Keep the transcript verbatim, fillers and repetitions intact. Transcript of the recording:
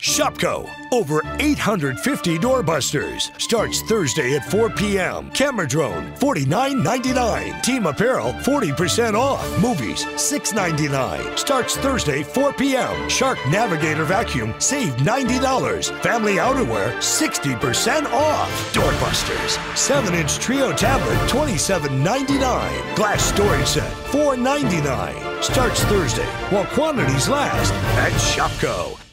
Shopko, over eight hundred fifty doorbusters. Starts Thursday at four p m Camera drone, forty-nine ninety-nine. Team apparel, forty percent off. Movies, six ninety-nine. Starts Thursday, four p m Shark Navigator vacuum, save ninety dollars. Family outerwear, sixty percent off. Doorbusters, seven inch Trio tablet, twenty-seven ninety-nine. Glass storage set, four ninety-nine. Starts Thursday while quantities last at Shopko.